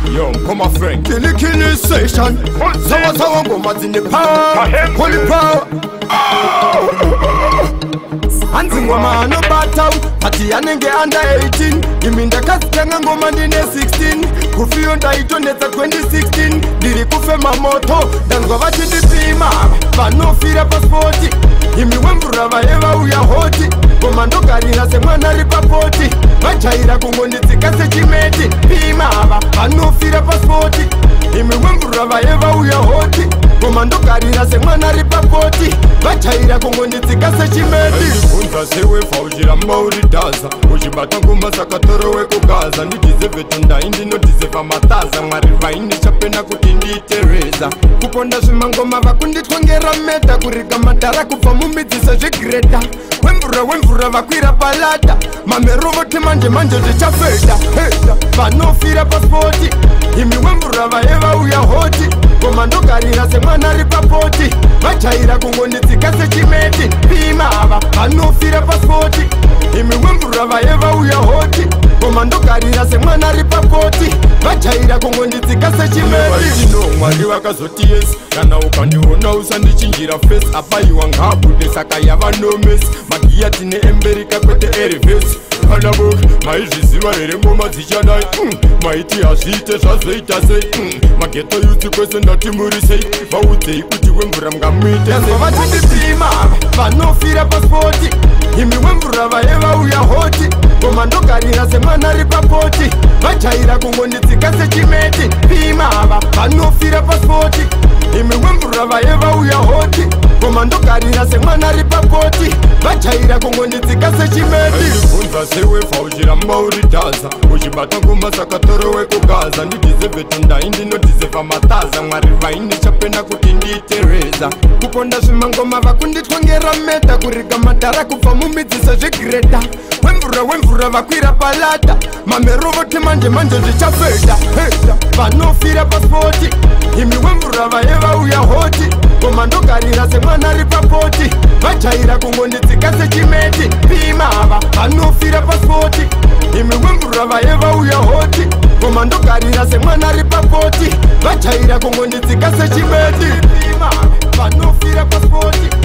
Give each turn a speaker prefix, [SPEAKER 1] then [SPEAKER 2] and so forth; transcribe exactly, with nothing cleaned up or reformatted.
[SPEAKER 1] Yo, come on, friend.
[SPEAKER 2] Kili kili session. Sawa sawa ngoma zine power. Holy power. Anzi ngoma no batau. Pati yanenge under eighteen. Iminda kasi tenga ngoma ndine sixteen. Kufiyo ndaito neta twenty sixteen. Diri kufe mamoto. Dangwa vachindi pima. Vanofira passporti. Imi wembura vaeva uya hoti. Komando karira se mwana ripapoti. Vachaira kungonditsika se chimeti. Pima ava vanofira passporti. Imi wembura vaeva uya hoti. Komando karira se mwana ripapoti. Vachaira kungonditsika se chimeti.
[SPEAKER 1] Unza sewe faujira mauri daza. Ujibata ngoma sakatoro we kugaza. Ndidize vetunda indi no dize mataza. Mwari vaini chapena kuti nditereza. Kuponda zvimangoma vakunditwongera meta. Kuriga madara kubva mumidziso zvigreta. Wembura wembura vakwira palata. Mamerovoti manje manje zvichafeda. Vanofira pasipoti. Imi wembura vaeva uya hoti. Komandokarira semwana ripapoti. Vachaira kungonditsika sechimeti. Pima ava vanofira pasipoti. Imi wembura vaeva uya hoti. Komandokarira semwana ripapoti. Vachaira kungonditsika sechimeti. Ino mwari vakazoti yes. Kana ukandiona usandichinjira face. Apaiwa ngabude saka yava no mess. Magia tine emberika kwete erivesi. Kalaboki, maizviziva here ngoma dzichanai. Maiti hazviite zvazoita sei. Mageto yuti kwese ndati muri sei. Vaudzei kuti wembura mungamuite sei.
[SPEAKER 2] Vachindipima vanofira pasipoti. Imi wembura vaeva uya hoti. Komandokarira semwana ripapoti. Vachaira kungonditsika sechimeti. Pima ava vanofira pasipoti. Imi wembura vaeva uya hoti. Komandokarira semwana ripapoti. Vachaira kungonditsika sechimeti.
[SPEAKER 1] Unza sewe faujira mauri daza. Ujibata ngoma sakatoro we kugaza. Ndidize vetunda indi no dize mataza. Mwari vaini chapena kuti nditereza. Kuponda zvimangoma vakunditwongera meta. Kuriga madara kubva mumidziso zvigreta. Wembura wembura vakwira palata. Mamerovoti manje manje zvichafeda. Vanofira pasipoti. Imi wembura vaeva uya hoti. Komandokarira semwana ripapoti. Vachaira kungonditsika sechimeti. Pima ava vanofira pasipoti. Imi wembura vaeva uya hoti. Komandokarira semwana ripapoti. Vachaira kungonditsika sechimeti. Pima ava vanofira pasipoti.